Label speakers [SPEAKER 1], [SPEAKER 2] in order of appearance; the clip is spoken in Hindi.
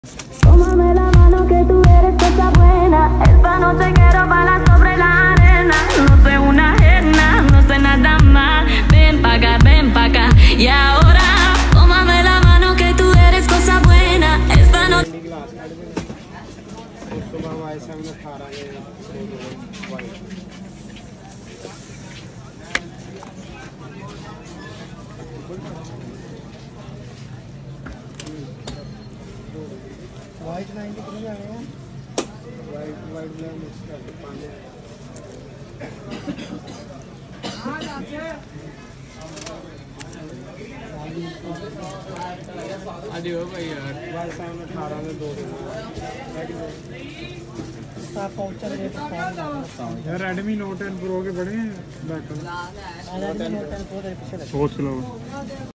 [SPEAKER 1] Tómame la mano que tú eres cosa buena. Esta noche quiero bailar sobre la arena. No soy una ajena, no sé nada más. Ven pa' acá. Y ahora, tómame la mano que tú eres cosa buena. Esta noche.
[SPEAKER 2] वाइट 90 कितने आ गए हैं?
[SPEAKER 3] वाइट ब्लैक मिक्स कर पानी आदि हो भाई यार भाई साहब ने 18 में 2
[SPEAKER 2] साफ पाउचर रेट
[SPEAKER 3] यार Redmi Note 10 Pro के बड़े हैं बैक
[SPEAKER 2] Redmi Note 10 Pro के पीछे
[SPEAKER 3] बहुत स्लो